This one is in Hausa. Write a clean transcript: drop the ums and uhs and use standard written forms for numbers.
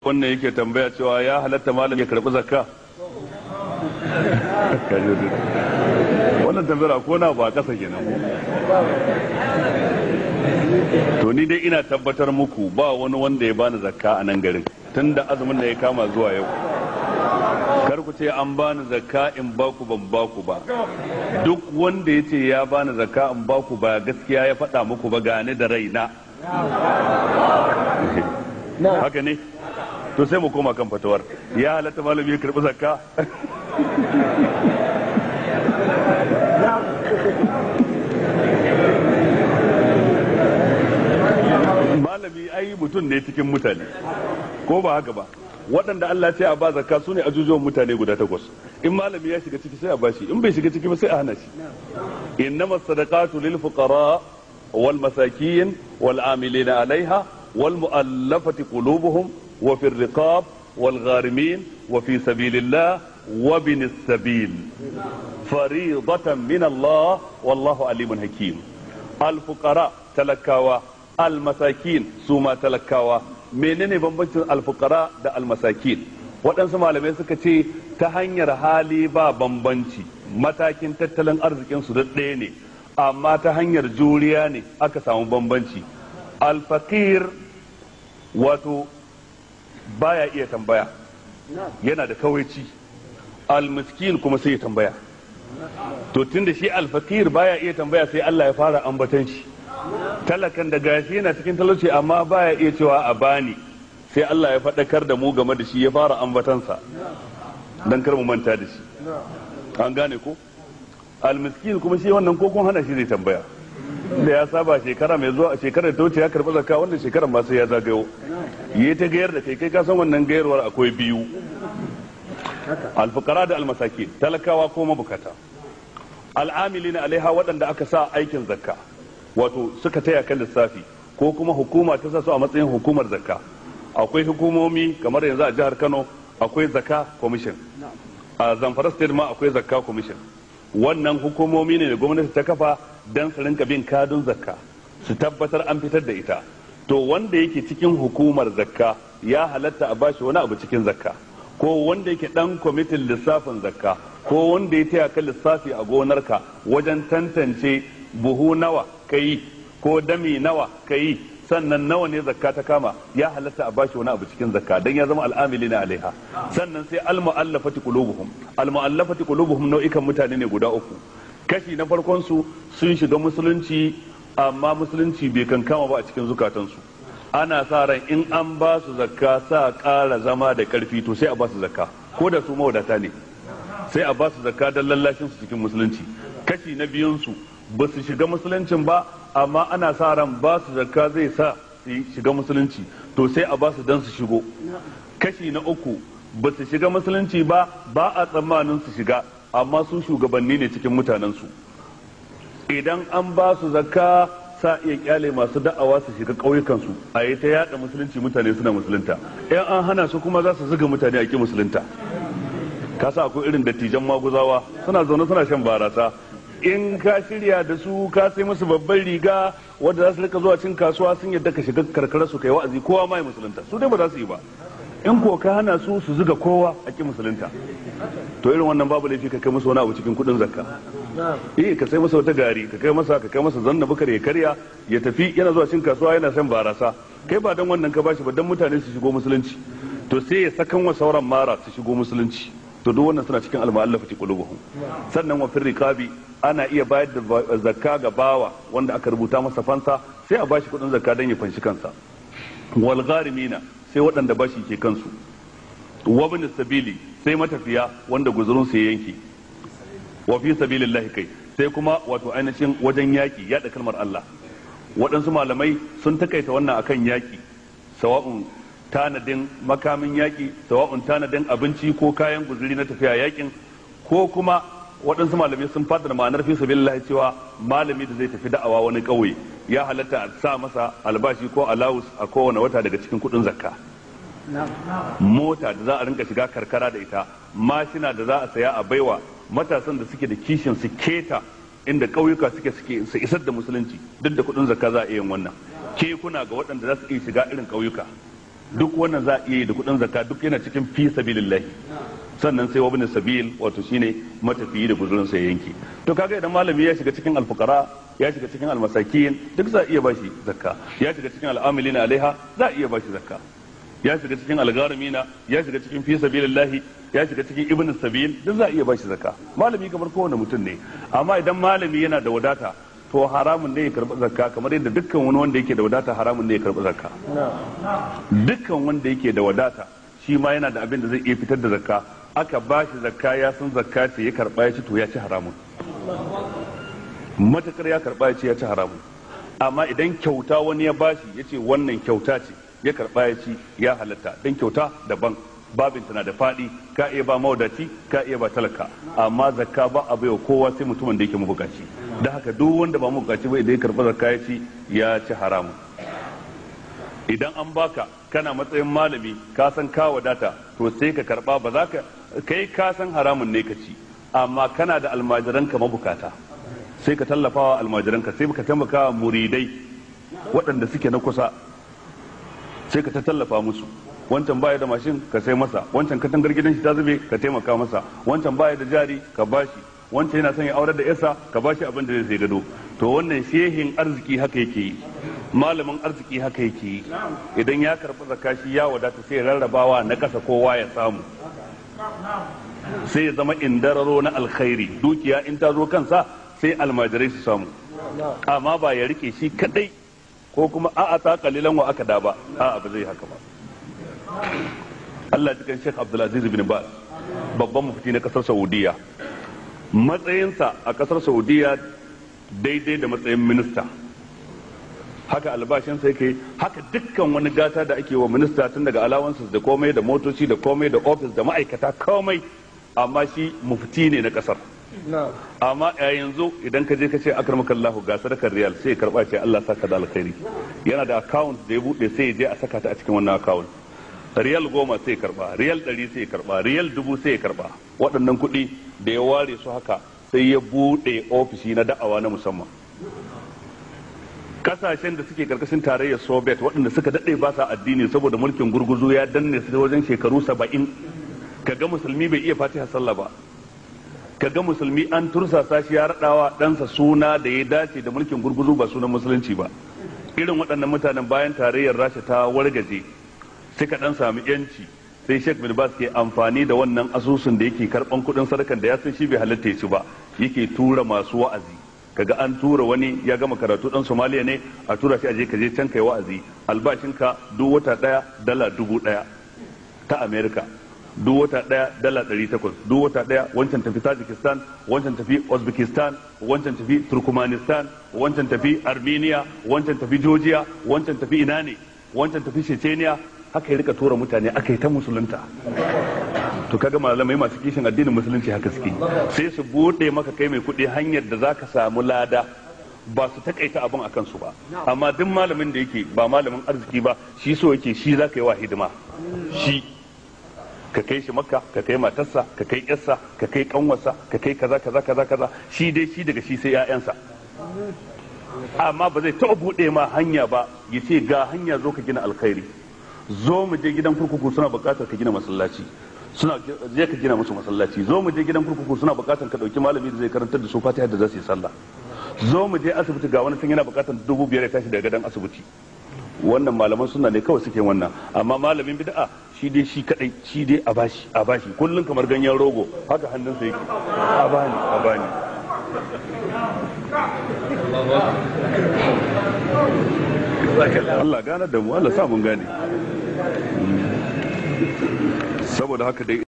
wannan yake tambaya cewa ya halatta malam ya karbi zakka. Wannan tambayar ko na ba kasa kenan. To ni dai ina tabbatar muku ba wani wanda ya bani zakka a nan garin tunda azumin da ya kama zuwa yau. Kar ku ce an bani zakka in baku ban baku ba. Duk wanda ya ce ya bani zakka in baku ba gaskiya ya faɗa muku ba gane da raina. Haka ne? To sai mu koma kan fatawar. Ya halatta malami ya karɓi zakka? Malami ai mutum ne cikin mutane, ko ba haka ba? Waɗanda Allah ce a ba zakka su ne ajujuwan mutane guda 8. In malami ya shiga ciki sai a bashi, in bai shiga ciki ba sai a hana shi. Innamas sadaqatu lil fuqara wal masakin wal amilina alaiha wal mu'allafati qulubuhum wa fi riqab wal gharimin wa fi sabilillah wa bin sabil fariidatan min Allah wallahu alimun hakim. Al fuqara talakawa, al masakin suma talakawa. Menene bambancin alfukara da almasakin? Waɗansu malamai suka ce ta hanyar hali ba bambanci, matakin tattalin arzikin su ɗaya ne, amma ta hanyar juriya ne aka samu bambanci. Alfakir wato baya iya tambaya, yana da kawaici. Almiskin kuma sai ya tambaya. To tunda shi alfakir baya iya tambaya sai Allah ya fara ambatan shi. Talakan da gashi yana cikin talauci amma baya iya cewa a bani, sai Allah ya faɗakar da mu game da shi ya fara ambatansa dan kar mu manta da shi. An gane ko? Almiskin kuma shi wannan ko kun hana shi zai tambaya, da ya saba shekara mai zuwa shekarar ta wuce ya karɓi zakka, wannan shekarar ma sai ya zagayo yi ta gayar da kai ka san wannan gayarwar akwai biyu, alfukara da almasaki, talakawa ko mabukata. Al'amilina alaiha waɗanda aka sa aikin zakka, wato suka taya kan lissafi ko kuma hukuma ta sa su a matsayin hukumar zakka. Akwai hukumomi kamar yanzu a jihar Kano akwai zakka commission, a Zamfara state ma akwai zakka commission. Wannan hukumomi ne da gwamnati ta kafa dan su rinka bin kadun zakka, su tabbatar an fitar da ita. To wanda yake cikin hukumar zakka ya halatta a bashi wani abu cikin zakka, ko wanda yake dan kwamitin lissafin zakka, ko wanda ya taya kan lissafi a gonarka wajen tantance buhu nawa kai ko dami nawa kai sannan nawa ne zakka ta kama, ya halatta a bashi wani abu cikin zakka dan ya zama al'amili na alaiha. Sannan sai al-mu'allafati qulubuhum, al-mu'allafati qulubuhum nau'ikan mutane ne guda 3. Kashi na farkon su sun shiga musulunci amma musulunci bai kankama ba a cikin zukatansu. Ana sa ran in an ba su zakka sa ƙara zama da ƙarfi, to sai a ba su zakka ko da su mawadata ne, sai a ba su zakka dan lallashin su cikin musulunci. Kashi na biyun su ba su shiga musuluncin ba amma ana sa ran ba su zakka zai sa su shiga musulunci, to sai a ba su dan su shigo. Kashi na 3 ba su shiga musulunci ba, ba a tsammanin su shiga amma su shugabanni ne cikin mutanensu. Idan an ba su zakka sa iya kyale masu da'awa su shiga ƙauyukansu a yi ta yada musulunci, mutane suna musulunta. In an hana su kuma za su zuga mutane a ki musulunta. Kasa akwai irin dattijan maguzawa suna zaune suna shan barasa, in ka shirya da su ka sai musu babban riga wadda za su rika zuwa cin kasuwa sun yadda ka shiga karkara su kai wa'azi kowa mai musulunta, su dai ba za su yi ba. In ko ka hana su su zuga kowa a ki musulunta, to irin wannan babu laifi ka kai musu wani abu cikin kudin zakka. Ka sai masa wata gari ka kai masa zanna bukar ya karya ya tafi, yana zuwa cin kasuwa yana shan barasa, kai ba dan wannan ka bashi ba dan mutane su shigo musulunci, to sai ya sakan wa sauran mara su shigo musulunci. To duk wannan suna cikin al-mu'allafati qulubuhum. Sannan wa firriqabi ana iya bayar da zakka ga bawa wanda aka rubuta masa fansa, sai a bashi kudin zakka dan ya fanshi kansa. Wal gharimina sai waɗanda bashi ke kansu. Wa bin sabili sai matafiya wanda guzurun su ya yanke. Wa fi sabilillahi kai sai kuma wato ainihin wajen yaki yada kalmar Allah. Waɗansu malamai sun takaita wannan akan yaki, sawa'un tanadin makamin yaki, sawa'un tanadin abinci ko kayan guzuri na tafiya yakin, ko kuma waɗansu malamai sun fadar ma'anar fi sabilillahi cewa malami da zai tafi da'awa wani ƙauye ya halatta a sa masa albashi ko alawus a kowane wata daga cikin kuɗin zakka. Mota da za a rinka shiga karkara da ita, mashina da za a saya a baiwa matasan da suke da kishin su keta inda ƙauyuka suke su isar da musulunci, duk da kuɗin zakka za a iya yin wannan. Kekuna ga waɗanda za su iya shiga irin ƙauyuka duk wannan za a iya yi da kuɗin zakka, duk yana cikin fi sabilillah. Sannan sai wabin sabil, wato shine matafiyi da guzurin sa yanki. To kaga idan malami ya shiga cikin alfuqara, ya shiga cikin almasakin, duk za a iya bashi zakka. Ya shiga cikin al'amilina alaiha, za a iya bashi zakka. Ya shiga cikin algharimina, ya shiga cikin fi sabilillah, ya shiga cikin ibn sabil, duk za a iya bashi zakka. Malami kamar kowane mutum ne, amma idan malami yana da wadata, to haramun ne ya karɓi zakka, kamar yadda dukkan wani wanda yake da wadata haramun ne ya karɓi zakka. Dukkan wanda yake da wadata shi ma yana da abin da zai iya fitar da zakka, aka ba shi zakka ya san zakka ce ya karɓa ya ci, to ya ci haramun. Matakar ya karɓa ya ce ya ci haramun. Amma idan kyauta wani ya bashi ya ce wannan kyauta ce, ya karɓa ya ci, ya halatta. Dan kyauta daban, babin tana da faɗi, ka iya ba mawadaci, ka iya ba talaka, amma zakka ba a baiwa kowa sai mutumin da yake mabukaci. Da haka duk wanda ba mabukaci ba idan ya karɓa zakka ya ci, ya ci haramun. Idan an baka kana matsayin malami, ka san ka wadata, to sai ka karɓa, ba za ka kai ka san haramun ne ka ci, amma kana da almajiranka mabukata, sai ka tallafawa almajiranka, sai ka taimaka muridai waɗanda suke na kusa, sai ka tallafa musu. Wancan baya da mashin ka sai masa, wancan katangar gidan shi ta zube ka taimaka masa, wancan baya da jari ka bashi, wancan yana son ya aurar da yarsa ka bashi abin da zai sai gado. To wannan shehin arziki haka yake yi, malamin arziki haka yake yi. Idan ya karɓi zakka shi ya wadata, sai ya rarrabawa na ƙasa kowa ya samu, sai ya zama indararo na alkhairi. Dukiya in ta zo kansa sai almajirai su samu, amma ba ya rike shi kadai ko kuma a'a ta kalilan wa aka da ba, a'a ba zai haka ba. Allah cikin Sheikh Abdulaziz bin Baz, babban mufti na kasar Saudiya, matsayinsa a kasar Saudiya daidai da matsayin minista, haka albashinsa yake, haka dukkan wani gata da ake wa minista, tun daga allowances da komai, da motoci da komai, da office da ma'aikata komai, amma shi mufti ne na kasar. Amma a yanzu idan ka je ka ce akramakallahu ga sadakar riyal, sai ya karba ce Allah saka da alkhairi. Yana da account da ya bude, sai ya je a saka ta a cikin wannan account. Riyal 10 sai ya karba, riyal 100 sai ya karba, riyal 1000 sai ya karba. Waɗannan kuɗi da ya ware su haka, sai ya bude ofishi na da'awa na musamman. Kasashen da suke karkashin tarayyar Soviet, waɗanda suka daɗe ba sa addini saboda mulkin gurguzu ya danne su wajen shekaru 70, kaga musulmi bai iya fatiha sallah ba, kaga musulmi an tursasa shi ya raɗawa ɗansa suna da ya dace da mulkin gurguzu ba sunan musulunci ba. Irin waɗannan mutanen bayan tarayyar Rasha ta wargaje, suka ɗan sami yanci, sai Sheikh bin Baz ke amfani da wannan asusun da yake karɓan kuɗin sadakan da ya san shi bai halatta ya ci ba, yake tura masu wa'azi. Kaga an tura wani ya gama karatu ɗan Somaliya ne, a tura shi aje ka je can kai wa'azi, albashinka duk wata ɗaya dala 1000 ta Amerika, duk wata ɗaya dala 800, duk wata ɗaya wancan tafi Tajikistan, wancan tafi Uzbekistan, wancan tafi Turkmenistan, wancan tafi Armenia, wancan tafi Georgia, wancan tafi ina ne, wancan tafi Chechnya. Haka ya rika tura mutane, aka yi ta musulunta. To kaga malamai masu kishin addinin musulunci haka suke, sai su bude maka kai mai kuɗi hanyar da zaka samu lada, ba su takaita abin akan su ba. Amma duk malamin da yake ba malamin arziki ba, shi so yake shi zaka yi wa hidima, shi ka kai shi Makka, ka kai matarsa, ka kai yarsa, ka kai kanwarsa, ka kai kaza kaza kaza kaza, shi dai shi daga shi sai 'ya'yansa. Amma ba zai taɓa buɗe ma hanya ba, ya ce ga hanya zo ka gina alkhairi, zo mu je gidan kurkuku suna buƙatar ka gina masallaci, suna je ka gina musu masallaci, zo mu je gidan kurkuku suna buƙatar ka ɗauki malami da zai karantar da su fatiha da za su yi sallah, zo mu je asibiti ga wani sun yana buƙatar 5,000 ya tashi daga gadon asibiti. Wannan malaman suna ne kawai suke wannan, amma malamin bid'a shi dai shi kadai, shi dai a bashi kullun kamar ganyen rogo haka hannunsa yake, a bani Allah gane da mu, Allah sa mun gane. Saboda haka dai